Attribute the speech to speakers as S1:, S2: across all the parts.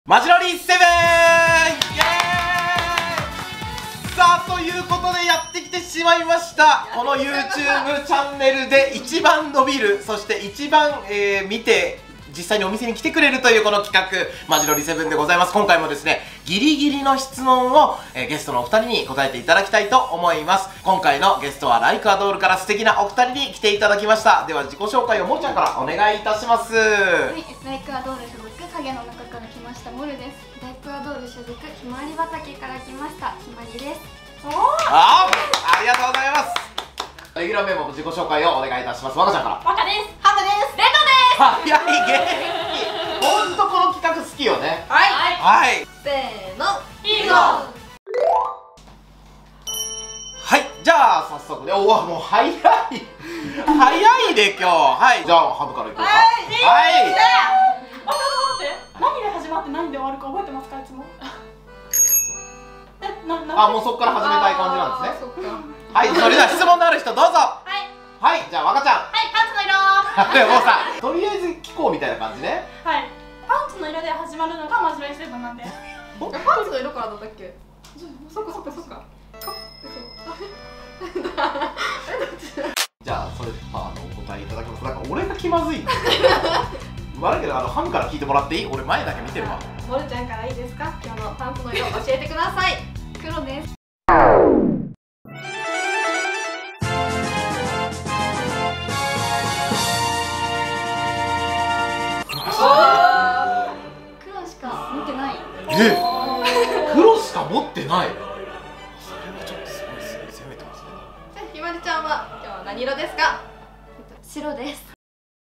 S1: マジロリセブン、イエーイ。さあ、ということでやってきてしまいました。この YouTube チャンネルで一番伸びる、そして一番、見て実際にお店に来てくれるというこの企画、マジロリセブンでございます。今回もですね、ギリギリの質問を、ゲストのお二人に答えていただきたいと思います。今回のゲストはライクアドールから素敵なお二人に来ていただきました。では自己紹介をもーちゃんからお願いいたします。
S2: はい、ライクアドール所属、影の中から来ましたモルです。ライクアドール所属、ひまわり畑から来ましたひまりです。
S1: ありがとうございます。レギュラーメンバーの自己紹介をお願いいたします。若ちゃんから。
S2: 若です。ハムです。レッドです。
S1: 早い、元気。ほんとこの企画好きよね。
S2: はい
S1: はい、
S2: せーの、
S1: いいぞ。はい、じゃあ早速ね、おお、もう早い早いで今日。はい、じゃあハムからいこうか。はい、
S3: 待って何で始まって何で終わるか覚えてますか？いつも
S1: あ、もうそこから始めたい感じなんですね。はい、それでは質問のある人どうぞ。はい、じゃあ若ちゃん。
S2: はい、パンツの色。
S1: もうさ、とりあえず聞こうみたいな感じね。
S3: はい、パンツの色で始まるのがマジロリセブンなんで。
S2: パンツの色からだったっけ？そっか。
S1: じゃあそれでお答えいただきます。なんか俺が気まずい。悪いけどハムから聞いてもらっていい？俺前だけ見てるわ。
S2: モルちゃんからいいですか？今日のパンツの色教えてください。黒です。黒しか持ってない。
S1: 黒しか持ってない。それはちょっとすごいですね。攻めてますね。
S2: じゃあひまりちゃんは今日は何色ですか？白です。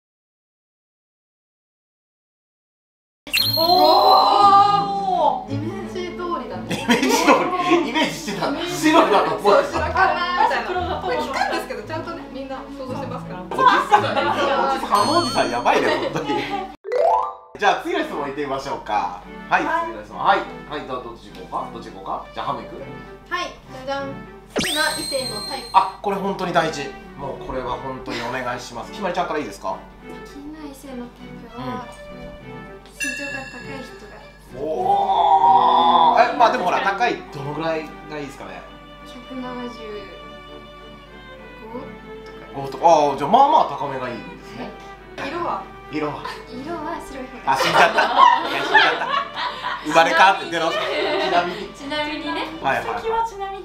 S3: おお、
S2: イメージ通りだね。
S1: イメージしてたんだ。白だと思ってた。
S2: 白かなみたいな。
S3: 黒だと思う。
S2: 聞くんですけどちゃんとね、みんな想像してますから。
S1: ハムおじさんやばいね、本当に。じゃあ次の質問いってみましょうか。はい、次の質問。はい、どっち行こうか。じゃあハム行く？
S2: はい、じゃじゃん。好きな異性のタイプ。
S1: あ、これ本当に大事。もうこれは本当にお願いします。ひまりちゃんからいいですか？
S2: 好きな異性のタイプは身長が高い人が。
S1: おお。まあでもほら、高いどのぐらいがいいですかね？175とか。ああ、じゃあまあまあ高めがいいですね。
S2: 色は
S1: 白い方が。あ、死んじゃった。死んじゃった。生まれ変わって出ろ。ちなみにね。はいはい。
S3: 国籍はちなみに。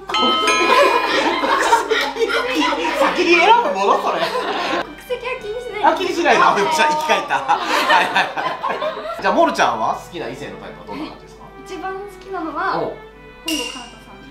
S1: 先に選ぶものそれ。
S2: 国籍は気にしない。
S1: あ、気にしないの。じゃあ生き返った。はいはいはい。じゃあモルちゃんは好きな異性のタイプはどんな感じですか？
S2: 一番好きなのは本郷奏多さん。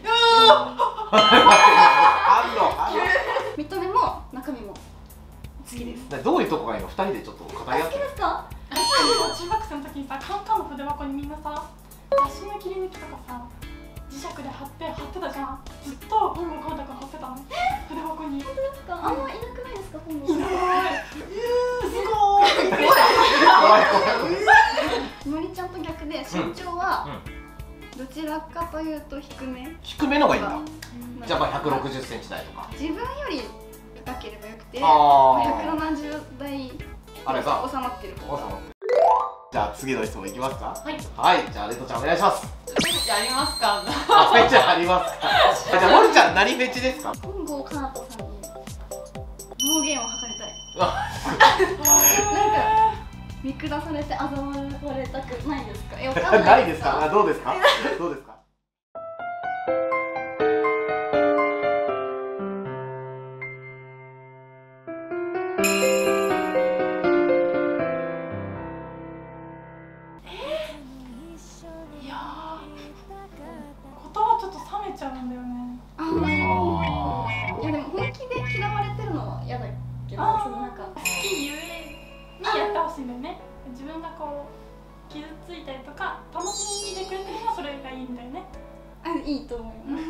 S2: 見た目も中身も好きです。
S1: どういうとこがいいの？二人でちょっと語り合って。
S2: 好きですか？
S3: 中学生の時にさ、カンカンの筆箱にみんなさ、雑誌の切り抜きとかさ、磁石で貼ってたじゃん。ずっと本郷奏多が貼ってたの。筆箱に。
S2: 本当ですか？あんまいなくないですか？本郷。
S3: いない。すごい。
S2: ひまりちゃんと逆で身長はどちらかというと低め。
S1: 低めのがいいんだ。じゃあまあ160センチ台とか。
S2: 自分より高ければよくて、
S1: ああ。
S2: 170代
S1: あれさ。
S2: 収まってる方が。
S1: じゃあ次の質問いきますか。
S3: はい。
S1: はい、じゃあレッドちゃんお願いします。
S3: フェチありますか？
S1: フェチありますか。じゃあモルちゃん何フェチですか？
S2: 本郷奏多さんに暴言を吐かれたい。なんか見下されて嘲笑われたくないですか？わかん
S1: ないですか？どうですか？どうですか？
S3: いやー、言葉ちょっと冷めちゃうんだよね。
S2: いやでも本気で嫌われてるのは嫌だけど、なんか
S3: 好きゆえにやってほしいんだよね。自分がこう傷ついたりとか楽しんでくれてるのはそれがいいんだよね。
S2: いいと思います。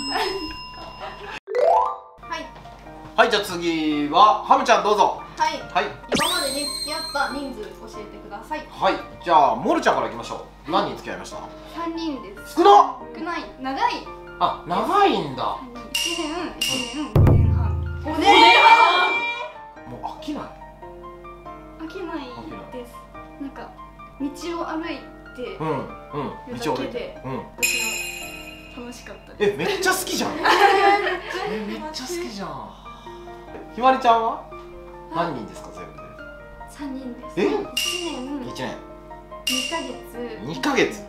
S1: はい、じゃあ次はハムちゃんどうぞ。
S2: はい。
S1: はい。
S2: 今までに付き合った人数教えてください。
S1: はい、じゃあモルちゃんからいきましょう。何人付き合いました？
S2: 3人です。
S1: 少な。
S2: 少ない。長い。
S1: あ、長いんだ。
S2: 1年、5年半。5年
S1: もう飽きない。
S2: 飽きないです。なんか道を歩いてて
S1: うんうん道を歩いて
S2: 私は楽しかったです。
S1: めっちゃ好きじゃんめっちゃ好きじゃん。ひまりちゃんは何人ですか全部で
S2: 3人です。
S1: え
S2: 1
S1: 1年
S2: 2ヶ月
S1: 2ヶ月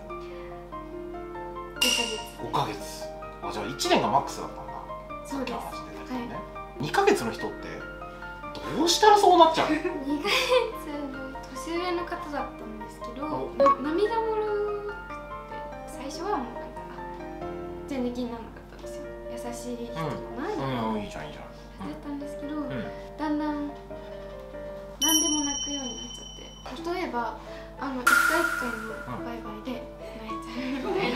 S2: 5ヶ月
S1: 5ヶ月あ、じゃあ1年がマックスだったんだ。
S2: そうです。
S1: 話出たけどね、2ヶ月の人ってどうしたらそうなっちゃう
S2: 2ヶ月の年上の方だったんですけど、涙もろくて最初はもうなんか全然気にならなかったんですよ。優しい人だな、
S1: いいじゃんいいじゃん
S2: だったんですけど、だんだん何でも泣くようになっちゃって、例えば一回一回のバイバイで泣いちゃうみたいな、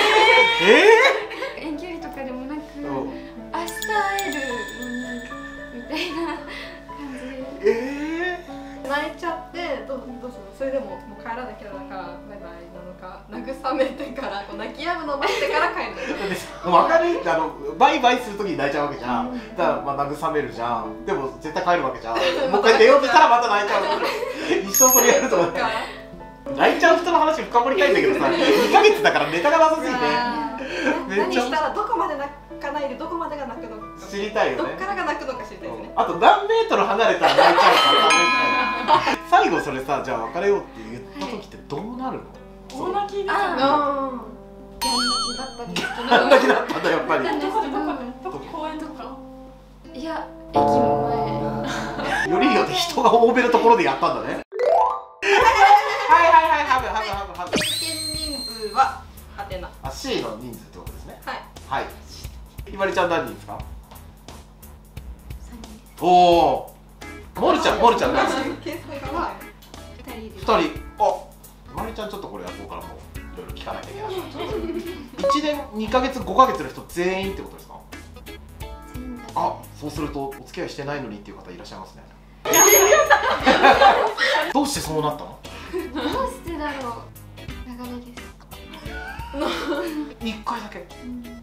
S2: 遠距離とかでもなく明日会えるのにみたいな感じで
S4: 泣いちゃってどうするの？それでもう帰らなきゃだからバイバイなのか、慰めてからこう泣き止むのを待ってから帰るのか。
S1: 分かる？バイバイするときに泣いちゃうわけじゃん。だからまあ慰めるじゃん。でも絶対帰るわけじゃん。もう一回出ようとしたらまた泣いちゃう。一生それやると思う。泣いちゃう人の話深掘りたいんだけどさ、2ヶ月だからネタがなさすぎて
S4: 何したらどこまで泣かないでどこまでが泣くのか
S1: 知りたいよね。
S4: どっからが泣くのか知りたいですね。
S1: あと何メートル離れたら泣いちゃうか最後それさ、じゃあ別れようって言った時ってどうなるの？
S3: 大泣きですよね。
S2: ギャン泣きだったんですけど、
S1: ギャン泣きだったんだやっぱり。
S3: どこ公園とか？
S2: いや、駅の前
S1: よりによって人が多めのところでやったんだね。はい、ハブ。
S4: 経験人数はハテナ。
S1: あ、C の人数ってことですね。
S4: はい。
S1: はい。ひまりちゃん何人ですか？
S2: 3人です。
S1: おお。モルちゃん何人？
S4: 計算が
S2: 2人です。
S1: 2人。あ、ひまりちゃんちょっとこれやこうからもういろいろ聞かなきゃいけない。1年2ヶ月5ヶ月の人全員ってことですか？あ、そうするとお付き合いしてないのにっていう方いらっしゃいますね。どうしてそうなったの？
S2: どうしてだろう。流れです。
S1: 1回だけ。
S2: はい。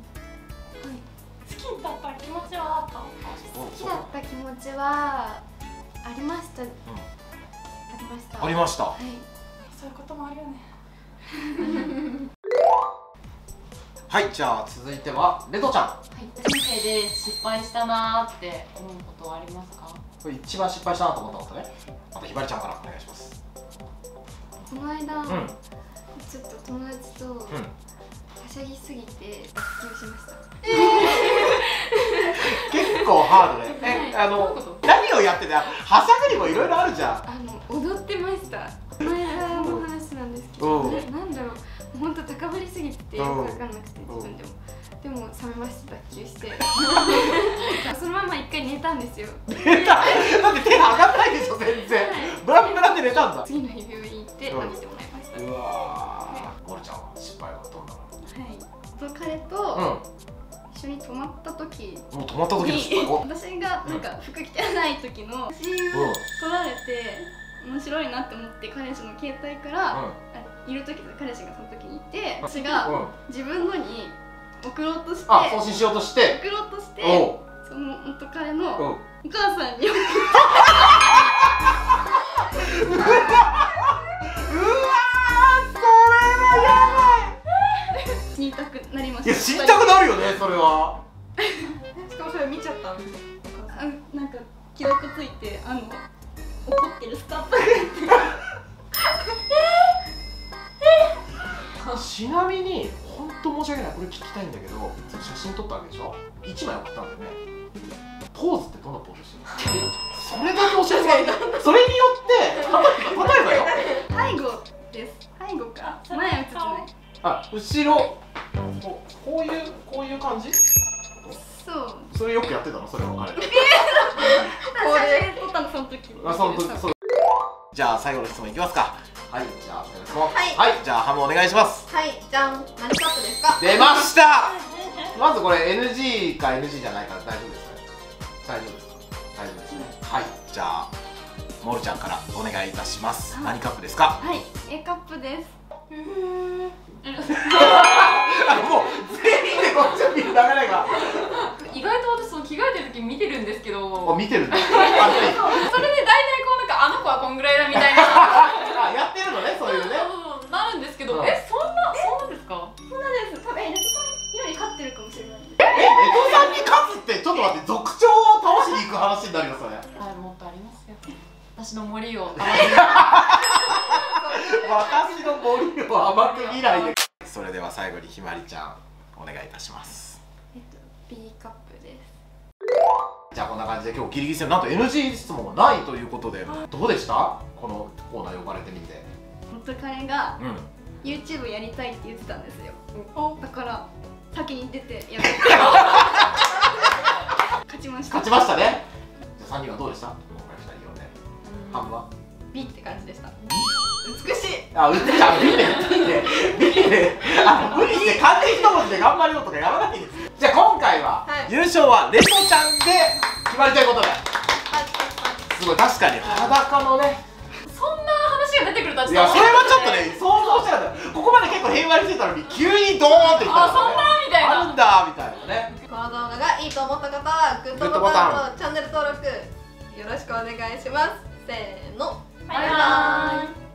S3: 好きだった気持ちはあった？
S2: 好きだった気持ちはありました。
S1: ありました。
S2: はい。
S3: そういうこともあるよね。
S1: はい、じゃあ続いてはレトちゃん。
S5: はい、人生で失敗したなーって思うことはありますか？
S1: これ一番失敗したなと思ったことね。あとひばりちゃんからお願いします。
S2: この間、ちょっと友達とはしゃぎすぎて脱臼しました。
S1: 結構ハードね。何をやってた？はしゃぐにもいろいろあるじゃん。
S2: 踊ってました。この間の話なんですけど、なんだろう、本当高ぶりすぎてよく分かんなくて自分でも。でも冷めました、脱臼して。そのまま一回寝たんですよ。
S1: 寝た？だって手が上がんないでしょ全然。ブランブランで寝たんだ。
S2: 次の日病院行って食べてもらいました。
S1: うわー、モルちゃんは失敗はどんなの？
S2: はい、元彼と一緒に泊まった時
S1: もう泊まった時ですか？
S2: 私がなんか服着てない時の写真を撮られて面白いなって思って彼氏の携帯からいる時で彼氏がその時にいて、私が自分のに送ろうとして
S1: 送信しようとして
S2: その元彼のお母さんに送って
S1: うわー、それはやばい。
S2: 死にたくなりました。
S1: いや、死にたくなるよねそれは。
S4: しかもそれ見ちゃったんですよ。
S2: なんか既読ついて怒ってるスタッフが
S1: ちなみに本当申し訳ない、これ聞きたいんだけど、写真撮ったわけでしょ。1枚送ったんだよね。ポーズってどんなポーズしてるの？それだけ教えてください。それによって例えばよ、
S2: 背後です。背後か前は映ってない。
S1: あ、後ろこういう感じ？
S2: そう。
S1: それよくやってたの？それはあれ。
S2: これ撮ったのその時。
S1: そう。じゃあ最後の質問いきますか。はい、じゃあ質問。はい、じゃあハムお願いします。
S4: はい、じゃん。何カップですか？
S1: 出ました。まずこれ NG か NG じゃないから大丈夫ですかね？大丈夫ですか？大丈夫ですね。はい、じゃあモルちゃんからお願いいたします。何カップですか？
S2: はい、A カップです。
S1: もう全員でこっちを見る流れが。
S5: 意外と私その着替えてる時見てるんですけど。
S1: 見てるんだ。
S5: それで大体こうなんかあの子はこんぐらいだみたいな。
S1: やってるのね、そういうね。
S5: なるんですけど、 私の森を
S1: 私の森を甘く見ないで。それでは最後にひまりちゃんお願いいたします。
S2: B カップです。
S1: じゃあこんな感じで今日ギリギリ戦なんと NG 質問がないということで、どうでしたこのコーナー呼ばれてみて。
S2: 元彼が YouTube やりたいって言ってたんですよ。だから先に出てやって勝ちました。
S1: 勝ちましたね。じゃあ3人はどうでした？今回2人呼んで半分は
S4: B って感じでした。美しい。
S1: あ、美しい。見て無理して漢字一文字で頑張れようとかやらないんですよ。じゃあ今回は優勝はレトちゃんで決まりということで、すごい確かに裸のね、
S5: そんな話が出てくるとはち
S1: いやそれはちょっとね想像してなかった。ここまで結構平和にしてたのに急にドーンってきた
S5: あ、そんなみたいな
S1: あるんだみたいなね。
S4: この動画がいいと思った方はグッドボタンとチャンネル登録よろしくお願いします。せーの、
S5: バイバーイ。